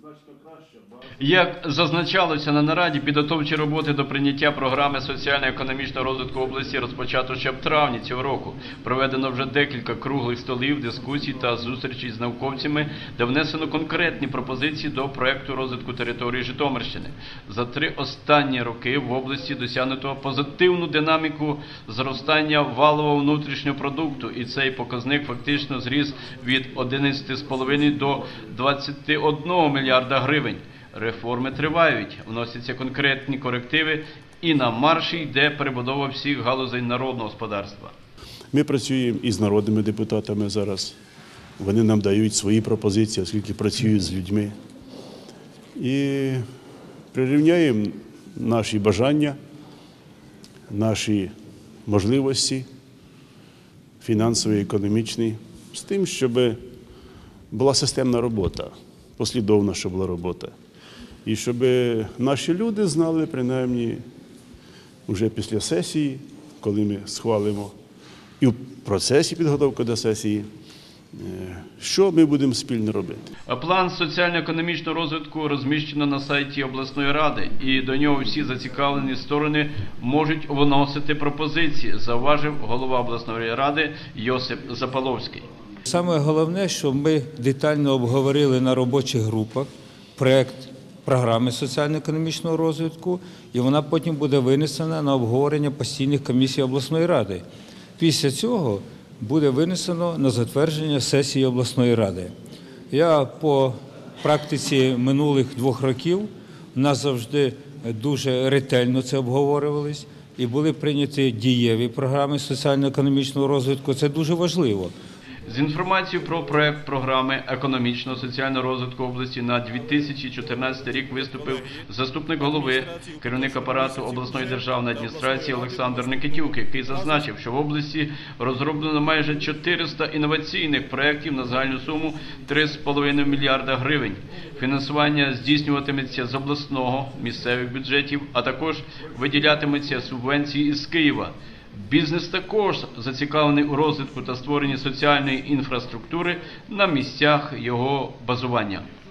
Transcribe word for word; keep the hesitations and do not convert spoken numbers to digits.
Як зазначалося на нараді, підготовчі роботи до прийняття програми соціально-економічного розвитку області розпочато ще в травні цього року. Проведено вже декілька круглих столів, дискусій та зустрічей з науковцями, де внесено конкретні пропозиції до проєкту розвитку території Житомирщини. За три останні роки в області досягнуто позитивну динаміку зростання валового внутрішнього продукту, і цей показник фактично зріс від одинадцяти з половиною до двадцяти одного мільярда гривень. Реформи тривають, вносяться конкретні корективи і на марші йде перебудова всіх галузей народного господарства. Ми працюємо із народними депутатами зараз. Вони нам дають свої пропозиції, оскільки працюють з людьми. І прирівняємо наші бажання, наші можливості фінансові, економічні з тим, щоб була системна робота, послідовна, щоб була робота. І щоб наші люди знали, принаймні, вже після сесії, коли ми схвалимо, і в процесі підготовки до сесії, що ми будемо спільно робити. План соціально-економічного розвитку розміщено на сайті обласної ради, і до нього всі зацікавлені сторони можуть вносити пропозиції, зауважив голова обласної ради Йосип Запаловський. Саме головне, що ми детально обговорили на робочих групах проєкт програми соціально-економічного розвитку, і вона потім буде винесена на обговорення постійних комісій обласної ради. Після цього буде винесено на затвердження сесії обласної ради. Я по практиці минулих двох років, у нас завжди дуже ретельно це обговорювалось, і були прийняті дієві програми соціально-економічного розвитку. Це дуже важливо. З інформацією про проєкт програми економічного соціального розвитку області на дві тисячі чотирнадцятий рік виступив заступник голови, керівник апарату обласної державної адміністрації Олександр Никитюк, який зазначив, що в області розроблено майже чотириста інноваційних проєктів на загальну суму три з половиною мільярда гривень. Фінансування здійснюватиметься з обласного, місцевих бюджетів, а також виділятиметься субвенції із Києва. Бізнес також зацікавлений у розвитку та створенні соціальної інфраструктури на місцях його базування.